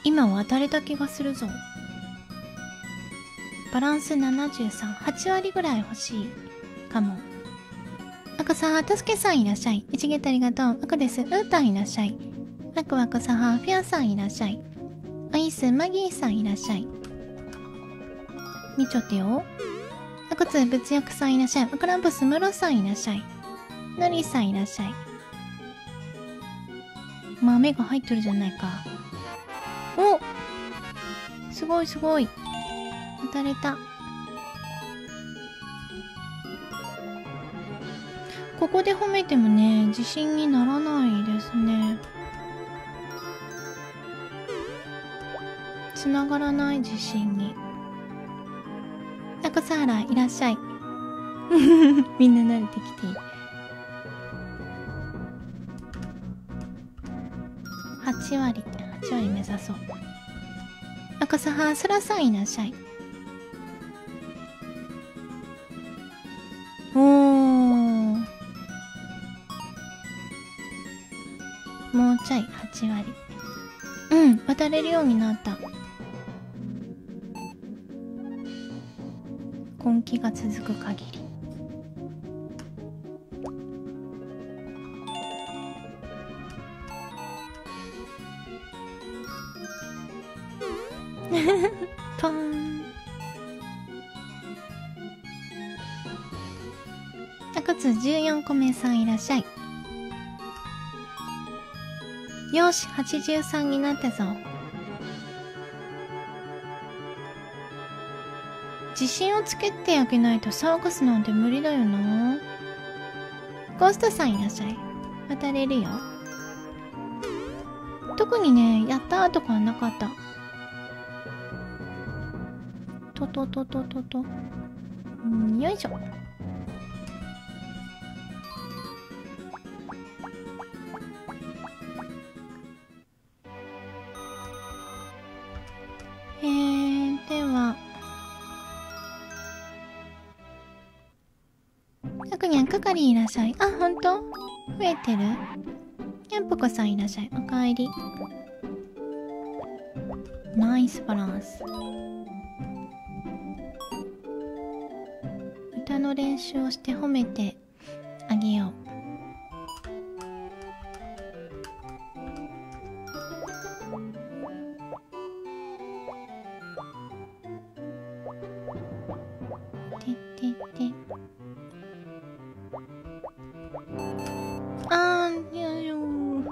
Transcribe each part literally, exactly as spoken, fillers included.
今渡れた気がするぞ。バランスななじゅうさん、はち割ぐらい欲しいかも。あこさん、たすけさんいらっしゃい。いちゲットありがとう。あこです。うーたんいらっしゃい。ワクワクさは、フィアさんいらっしゃい。アイス、マギーさんいらっしゃい。みちょてよ。あこつ、物欲さんいらっしゃい。クランプス、ムロさんいらっしゃい。ノリさんいらっしゃい。豆が入ってるじゃないか。お、すごいすごい。当たれた。ここで褒めてもね、自信にならないですね。つながらない自信に。あこさはらいらっしゃい。みんな慣れてきている。はち割、はち割目指そう。あこさは、そらさんいらっしゃい。おー。もうちょい、はち割。うん、渡れるようになった。根気が続く限り。ポン。あこつじゅうよんこめさんいらっしゃい。よし、はちじゅうさんになったぞ。自信をつけてあげないとサーカスなんて無理だよな。ゴーストさんいらっしゃい。渡れるよ。特にね、やったーとかはなかった。とととととと。んよいしょ。えー、では。たくにゃん、かかりいらっしゃい。あ、ほんと？増えてる？にゃんぽこさんいらっしゃい。おかえり。ナイスバランス。歌の練習をして褒めてあげよう。てってってあー、いやよー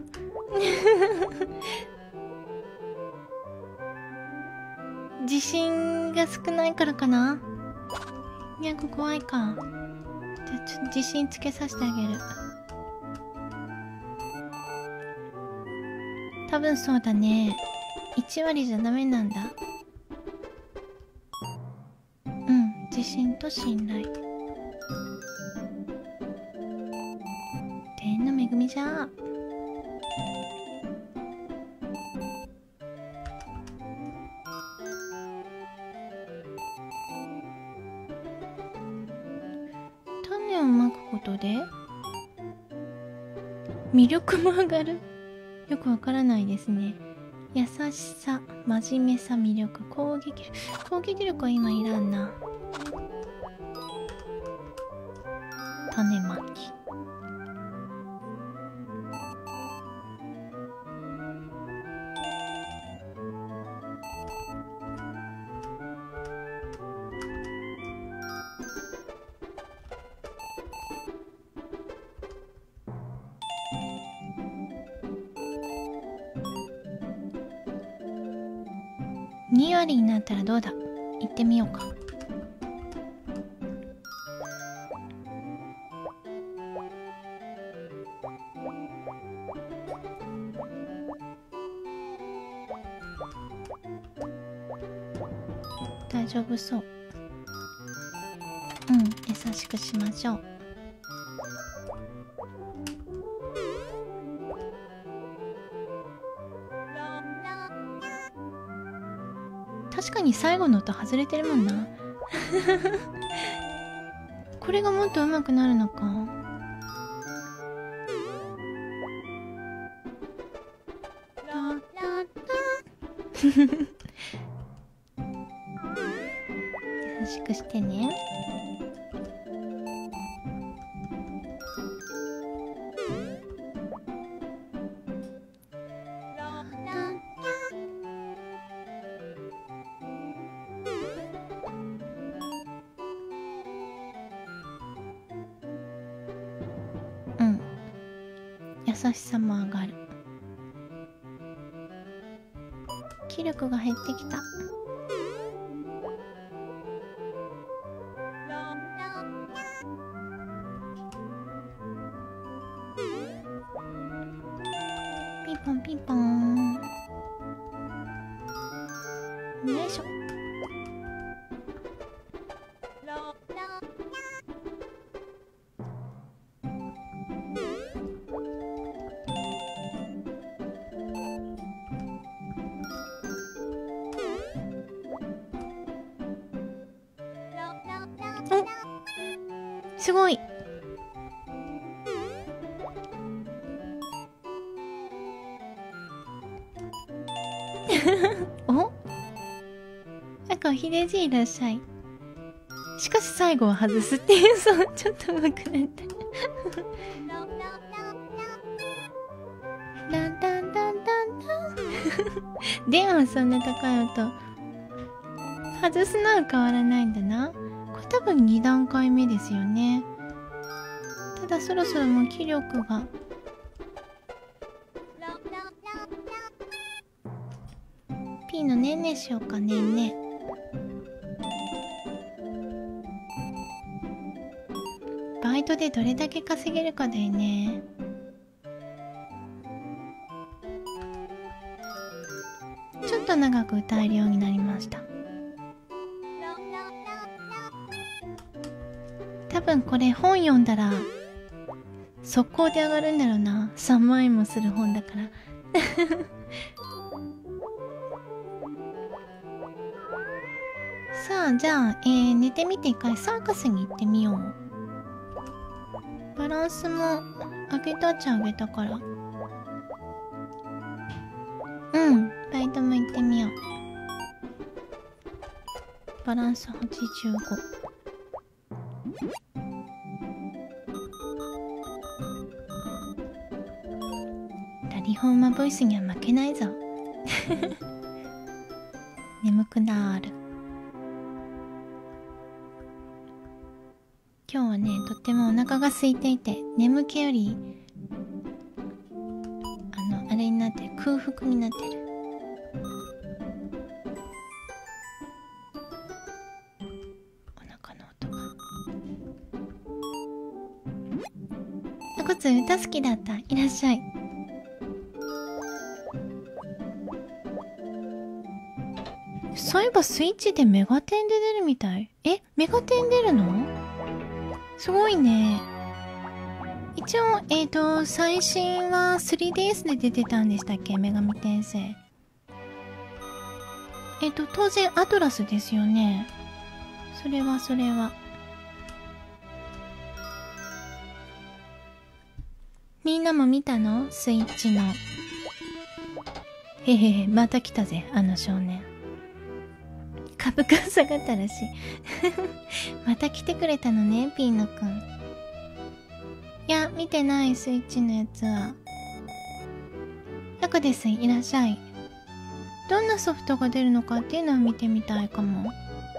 自信が少ないからかな。いや、怖いか。じゃあちょっと自信つけさせてあげる。多分そうだね。いち割じゃダメなんだ。うん、自信と信頼。天の恵みじゃ。種をまくことで魅力も上がる。よくわからないですね。優しさ、真面目さ、魅力、攻撃力。攻撃力は今いらんな。種まき。に割になったらどうだ。行ってみようか。大丈夫そう。うん、優しくしましょう。確かに最後の音外れてるもんな。これがもっと上手くなるのか。 優しくしてね。うん、優しさも上がる。気力が減ってきた。ピンポンピンポン。よいしょ。お、すごい。お、なんかヒデジいらっしゃい。しかし最後は外すっていう、そう、ちょっと上手くなった。ランタンタンタンタン。でもそんな高い音。外すのは変わらないんだな。これ多分に段階目ですよね。ただそろそろもう気力が。P のねんねしようか、ねんね。バイトでどれだけ稼げるかだよね。ちょっと長く歌えるようになりました。多分これ本読んだら速攻で上がるんだろうな。さんまんえんもする本だからさあ、じゃあ、えー、寝てみて一回サーカスに行ってみよう。バランスも上げたっちゃ上げたから。うん、バイトも行ってみよう。バランスはちじゅうご。ラリホーマボイスには負けないぞ眠くなーる。今日はね、とってもお腹が空いていて、眠気よりあのあれになってる、空腹になってる。お腹の音が。あこつ歌好きだった。いらっしゃい。そういえばスイッチでメガテンで出るみたい。え、メガテン出るの？すごいね。一応、えっと、最新は スリーディーエス で出てたんでしたっけ、女神転生。えっと、当然アトラスですよね。それはそれは。みんなも見たの？スイッチの。へへへ、また来たぜ、あの少年。株価下がったらしいまた来てくれたのね、ピーノくん。いや、見てない、スイッチのやつは。タコです、いらっしゃい。どんなソフトが出るのかっていうのを見てみたいかも。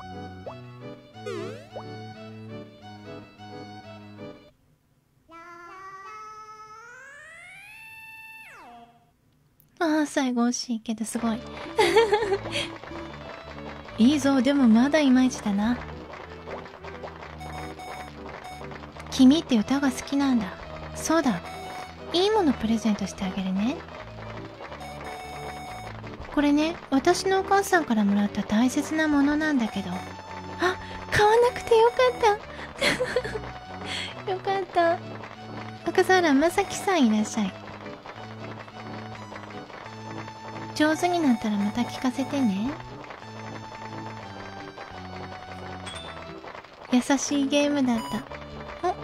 ああ、最後惜しいけどすごいいいぞ、でもまだいまいちだな。君って歌が好きなんだ。そうだ、いいものプレゼントしてあげるね。これね、私のお母さんからもらった大切なものなんだけど。あ、買わなくてよかったよかった。赤原まさきさんいらっしゃい。上手になったらまた聞かせてね。優しいゲームだった。お、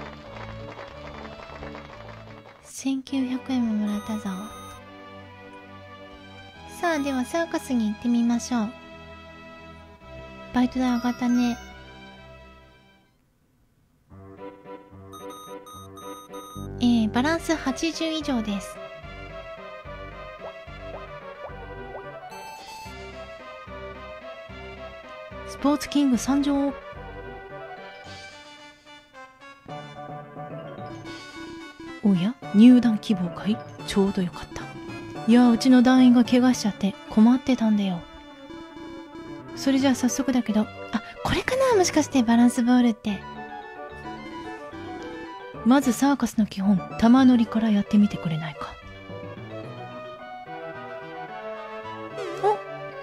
せんきゅうひゃくえんももらったぞ。さあ、 あではサーカスに行ってみましょう。バイト代上がったね。えー、バランスはちじゅう以上です。スポーツキング参上。おや、入団希望かい？ちょうどよかった。いや、うちの団員が怪我しちゃって困ってたんだよ。それじゃあ早速だけど、あ、これかな、もしかしてバランスボールって。まずサーカスの基本、玉乗りからやってみてくれないか。お、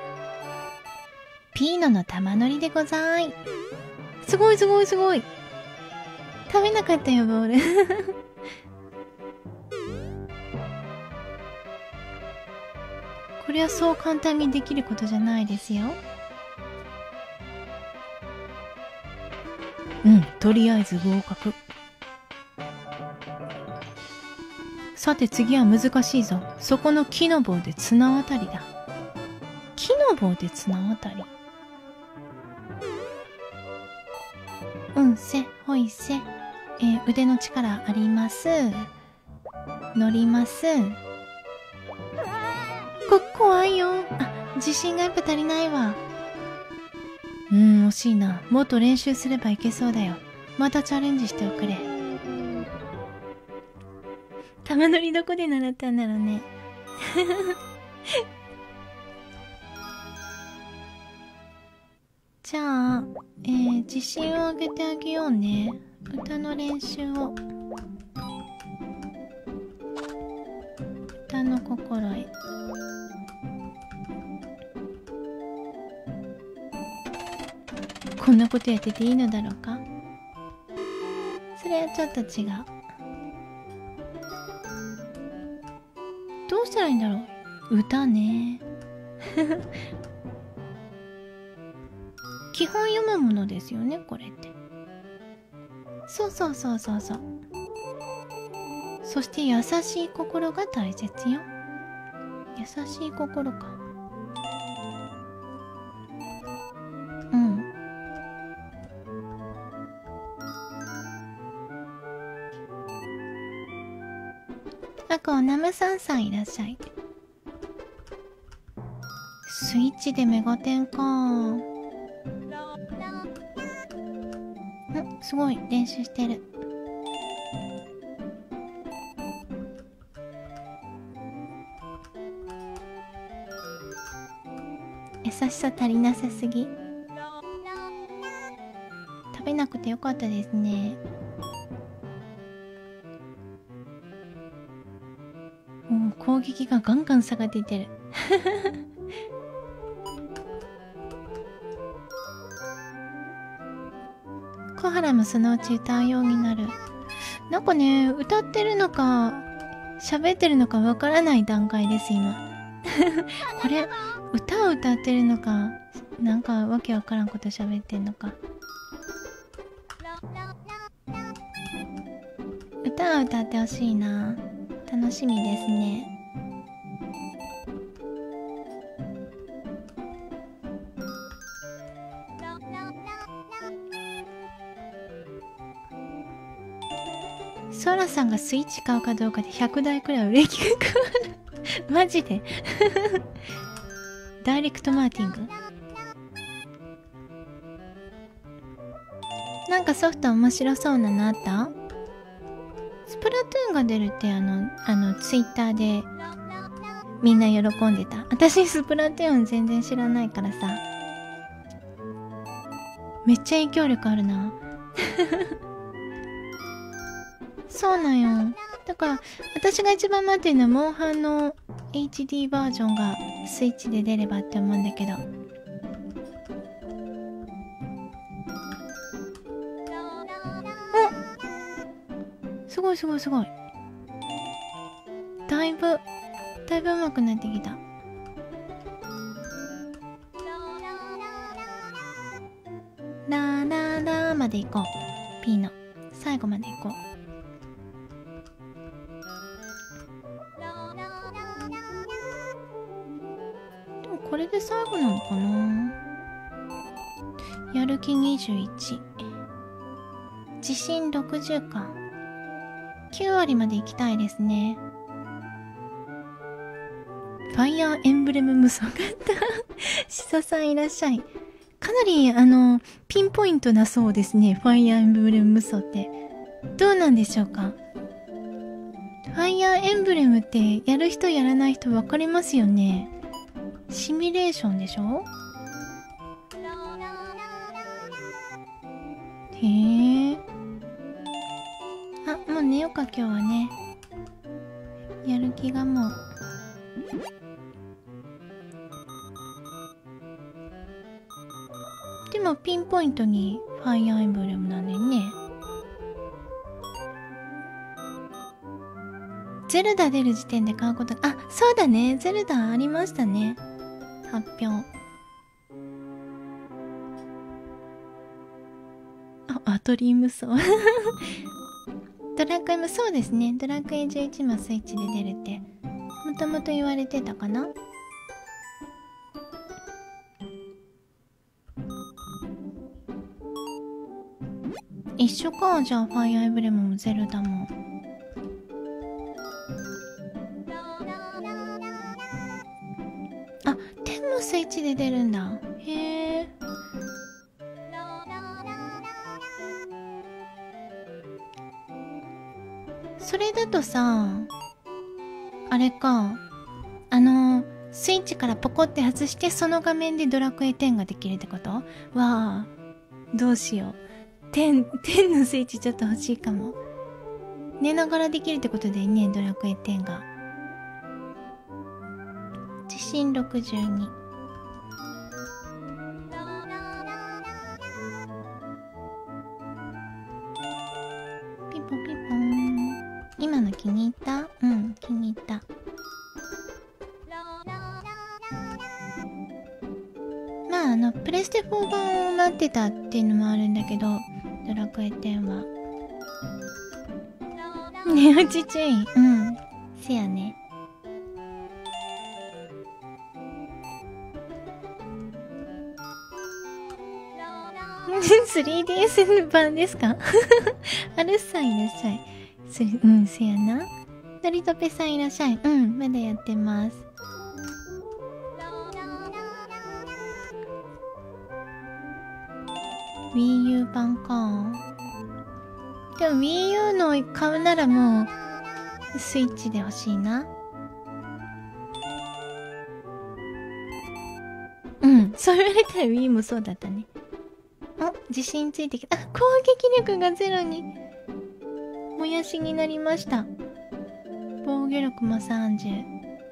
ピーノの玉乗りでござい。すごいすごいすごい。食べなかったよボール。これはそう簡単にできることじゃないですよ。うん、とりあえず合格。さて次は難しいぞ。そこの木の棒で綱渡りだ。木の棒で綱渡り。うんせほいせ、えー、腕の力あります。乗ります。こ怖いよ。あ、自信がやっぱ足りないわ。うーん、惜しいな。もっと練習すればいけそうだよ。またチャレンジしておくれ。玉乗りどこで習ったんだろうね。じゃあ、えー、自信を上げてあげようね。歌の練習を。歌の心得。こんなことやってていいのだろうか。それはちょっと違う。どうしたらいいんだろう。歌ね。基本読むものですよね、これって。そうそうそうそうそう。そして優しい心が大切よ。優しい心か。うん。あこ、ナムさんさんいらっしゃい。スイッチでメガテンか。ん、すごい練習してる。優しさ足りなさすぎ。食べなくてよかったですね。もう攻撃がガンガン差が出てる。小原もそのうち歌うようになる。なんかね、歌ってるのか喋ってるのかわからない段階です今。これ歌を歌ってるのか、なんかわけわからんこと喋ってんのか。歌を歌ってほしいな。楽しみですね。ソラさんがスイッチ買うかどうかでひゃくだいくらい売れ行きが変わる。マジで。ダイレクトマーケティング。なんかソフト面白そうなのあった？スプラトゥーンが出るってあの、あの、ツイッターでみんな喜んでた。私スプラトゥーン全然知らないからさ。めっちゃ影響力あるな。そうなんよ。だから私が一番待ってるのはモンハンの エイチディー バージョンがスイッチで出ればって思うんだけど。お、すごいすごいすごい。だいぶだいぶ上手くなってきた。ラララまで行こう。 P の最後まで行こう。 バグなのかな。やる気にじゅういち、自信ろくじゅうか。きゅう割まで行きたいですね。ファイヤーエンブレム無双があったしそさんいらっしゃい。かなりあのピンポイントなそうですね。ファイヤーエンブレム無双ってどうなんでしょうか。ファイヤーエンブレムってやる人やらない人分かりますよね。シミュレーションでしょ。へえ。あ、もう寝ようか今日はね。やる気がもう。でもピンポイントにファイアーエンブレムなんだよね。ゼルダ出る時点で買うこと、あ、そうだね。ゼルダありましたね。発表。あ、アトリウム層。ドラクエもそうですね。ドラクエじゅういちもスイッチで出るってもともと言われてたかな。一緒か。じゃあファイアーエンブレムもゼルダも。あ、テンもスイッチで出るんだ。へえ。それだとさ、あれか、あのスイッチからポコって外してその画面でドラクエテンができるってこと？わあ、どうしよう。テン、テンのスイッチちょっと欲しいかも。寝ながらできるってことでね、ドラクエテンが。自信ろくじゅうに。ピポピポーン。今の気に入った？うん、気に入った。まあ、あの、プレステフォー版を待ってたっていうのもあるんだけど、ドラクエテンは。寝落ち注意。うん。せやね。スリーディーエス 版ですか？アルスさんいらっしゃい。すうん、せやな。ドリトペさんいらっしゃい。うん、まだやってます。Wii U 版か。でも Wii U の買うならもうスイッチで欲しいな。うん、そう言われたら Wii もそうだったね。あ、自信ついてきた。あ、攻撃力がゼロにもやしになりました。防御力もさんじゅう。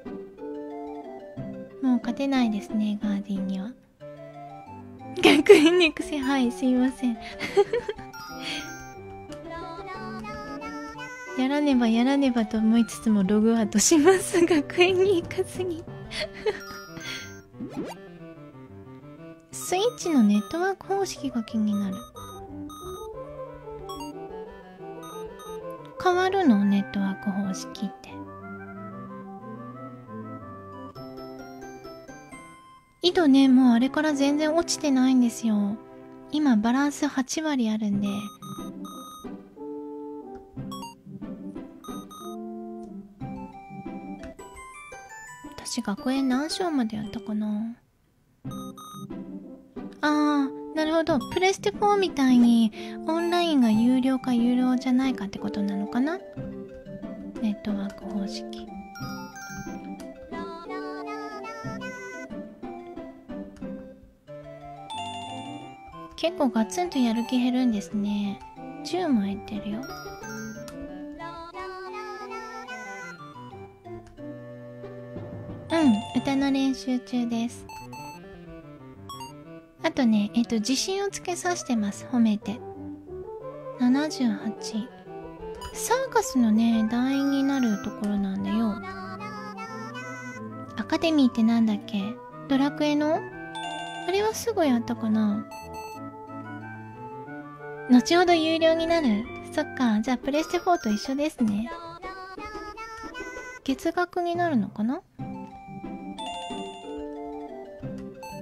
もう勝てないですね、ガーディンには。学園に癖。はい、すいません。やらねばやらねばと思いつつもログアウトします。学園に行かずに。スイッチのネットワーク方式が気になる。変わるの？ネットワーク方式って。緯度ね、もうあれから全然落ちてないんですよ。今バランスはち割あるんで。私学園何章までやったかな。あー、なるほど。プレステフォーみたいにオンラインが有料か有料じゃないかってことなのかな。ネットワーク方式。結構ガツンとやる気減るんですね。じゅうも減ってるよ。うん、歌の練習中です。あとね、えっと、自信をつけさせてます。褒めて。ななじゅうはち。サーカスのね、団員になるところなんだよ。アカデミーってなんだっけ？ドラクエの？あれはすぐやったかな？後ほど有料になる。そっか、じゃあプレステフォーと一緒ですね。月額になるのかな？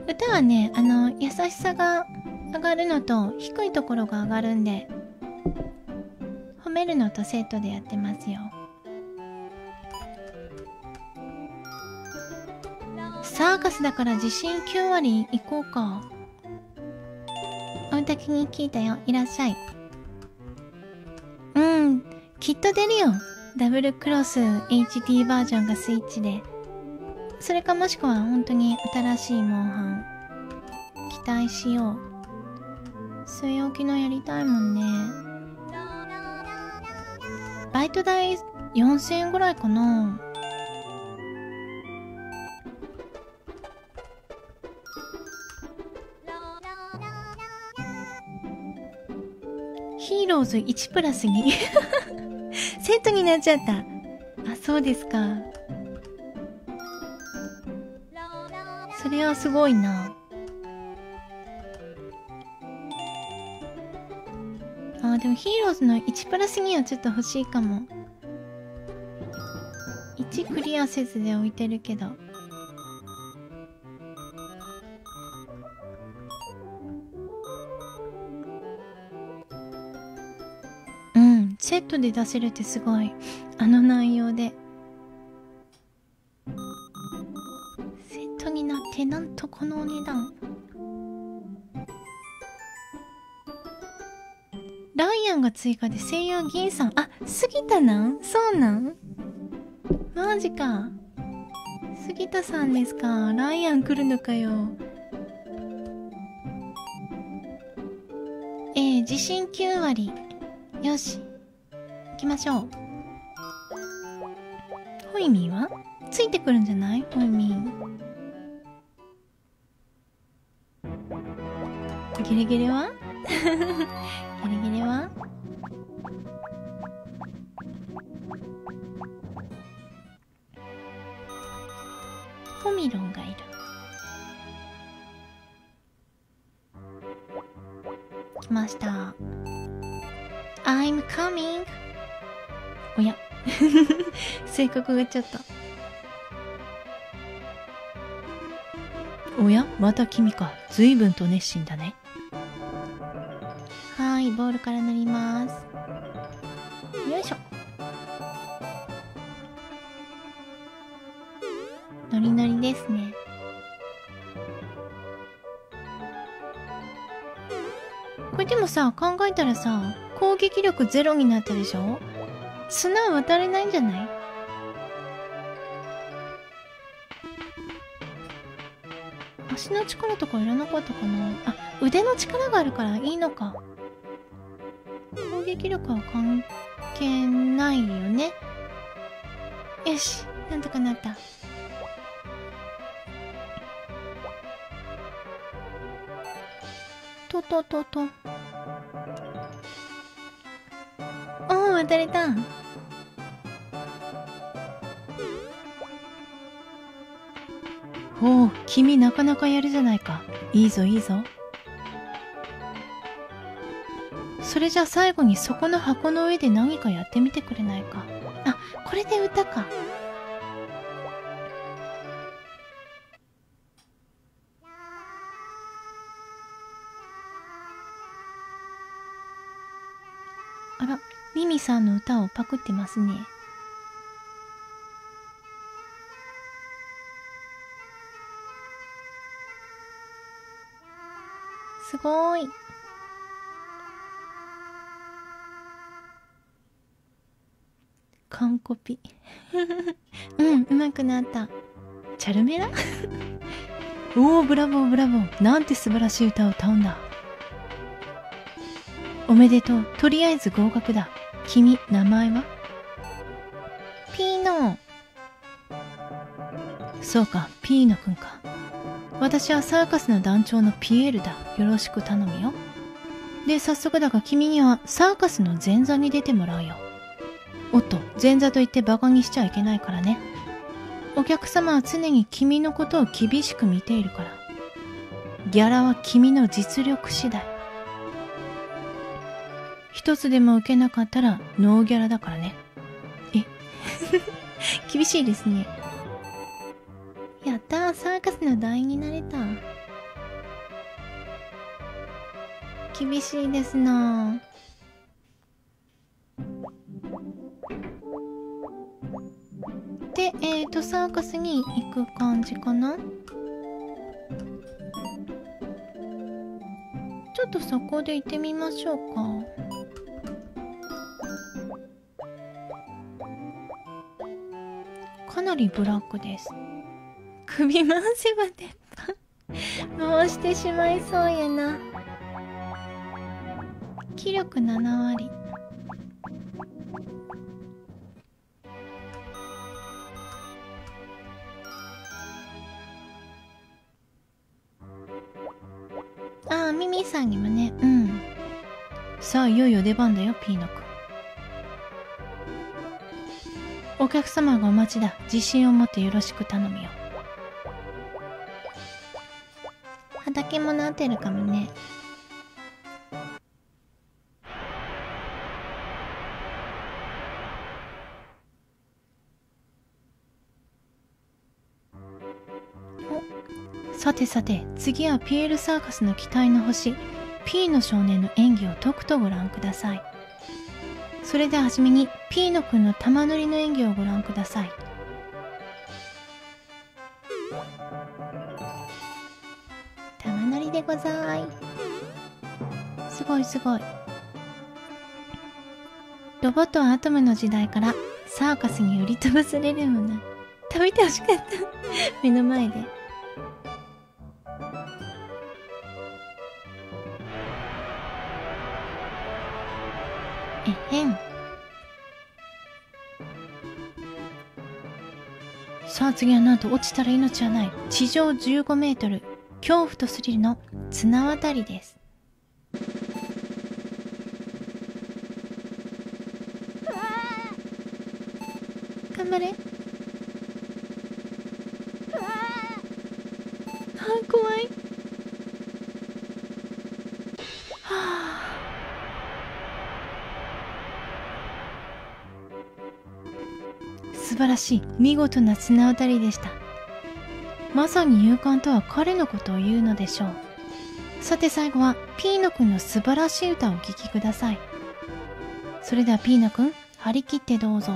歌はね、あの、優しさが上がるのと低いところが上がるんで、褒めるのとセットでやってますよ。サーカスだから自信きゅう割いこうか。お歌気に聞いたよ。いらっしゃい。うん、きっと出るよ。ダブルクロス エイチディー バージョンがスイッチで。それかもしくは本当に新しいモンハン期待しよう。据え置きのやりたいもんね。バイト代よんせんえんぐらいかな。ヒーローズいちプラスにセットになっちゃった。あ、そうですか。それはすごいな。あ、でもヒーローズのいちプラスにはちょっと欲しいかも。いちクリアせずで置いてるけど。うん、セットで出せるってすごい。あの内容で。セットになってなんとこのお値段。ライアンが追加で声優銀さん。あ、杉田なん？そうなん？マジか。杉田さんですか。ライアン来るのかよ。えー、自信きゅう割。よし。行きましょう。ホイミーはついてくるんじゃない？ホイミー。ギリギリはギリギリはホミロンがいる。来ました。I'm coming。 おや性格がちょっと。 おや、また君か。随分と熱心だね。 はーい、ボールから塗ります。よいしょ。ノリノリですね。これでもさ、考えたらさ、攻撃力ゼロになったでしょ？砂渡れないんじゃない？足の力とかいらなかったかな。あ、腕の力があるからいいのか。攻撃力は関係ないよね。よし、なんとかなった。とととと。おー、渡れた。 ほう、君なかなかやるじゃないか。いいぞいいぞ。 それじゃ最後にそこの箱の上で何かやってみてくれないか。あ、これで歌か。あら、ミミさんの歌をパクってますね。すごーい。完コピ。うん、上手くなった。チャルメラおお、ブラボーブラボー。なんて素晴らしい歌を歌うんだ。おめでとう。とりあえず合格だ。君、名前は？ ピーノ。 そうか、ピーノくんか。私はサーカスの団長のピエールだ。よろしく頼むよ。で、早速だが君にはサーカスの前座に出てもらうよ。おっと、前座と言ってバカにしちゃいけないからね。お客様は常に君のことを厳しく見ているから。ギャラは君の実力次第。一つでも受けなかったらノーギャラだからね。 え厳しいですね。やったー、サーカスの団員になれた。 厳しいですな。で、えーと、サーカスに行く感じかな。ちょっとそこで行ってみましょうか。かなりブラックです。首回せば鉄板回してしまいそうやな。気力ななわり。ああ、ミミさんにもね。うん。さあ、いよいよ出番だよ、ピーノくん。お客様がお待ちだ。自信を持ってよろしく頼むよ。畑もなってるかもね。お、さてさて、次はピエールサーカスの期待の星、ピーノ少年の演技をとくとご覧ください。それでははじめに、ピーノくんの玉乗りの演技をご覧ください。玉乗りでござい。すごいすごい。ロボットはアトムの時代からサーカスに売り飛ばされるもの。食べてほしかった目の前で。えへん。さあ次はなんと落ちたら命はない。地上じゅうごメートル。恐怖とスリルの綱渡りです。頑張れ。あー怖い。はあ。素晴らしい、見事な綱渡りでした。まさに勇敢とは彼のことを言うのでしょう。さて最後はピーノくんの素晴らしい歌をお聴きください。それではピーノくん、張り切ってどうぞ。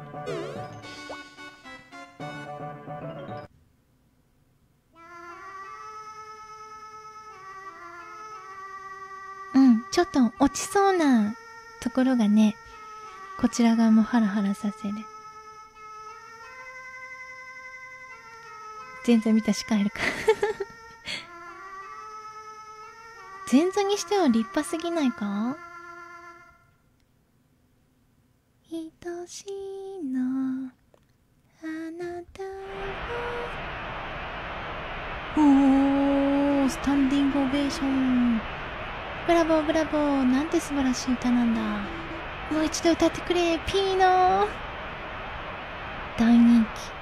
うん、ちょっと落ちそうなところがね、こちら側もハラハラさせる。前座見たし帰るか前座にしては立派すぎないか。愛しいのあなたは。おー、スタンディングオベーション。ブラボーブラボー、なんて素晴らしい歌なんだ。もう一度歌ってくれピーノ。大人気。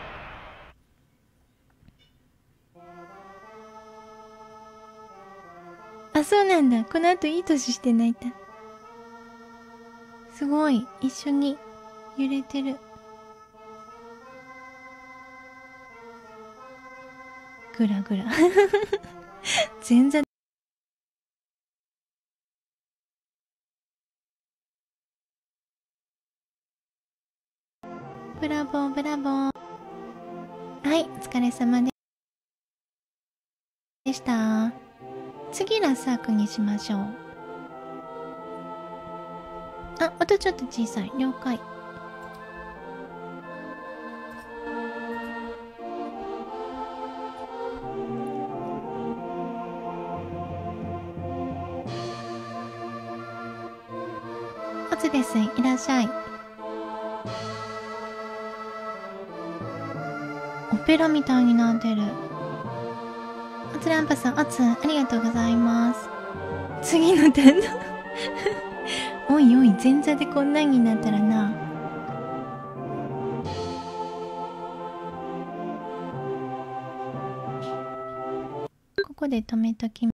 あ、そうなんだ。この後いい年して泣いた。すごい。一緒に揺れてる。ぐらぐら。前座。ブラボーブラボー。はい、お疲れ様でした。次ラサークにしましょう。あ、音ちょっと小さい。了解。おつです。いらっしゃい。オペラみたいになってる。おつランパさん、おつ、ありがとうございます。次のターンおいおい、前座でこんなんになったらな。ここで止めときます。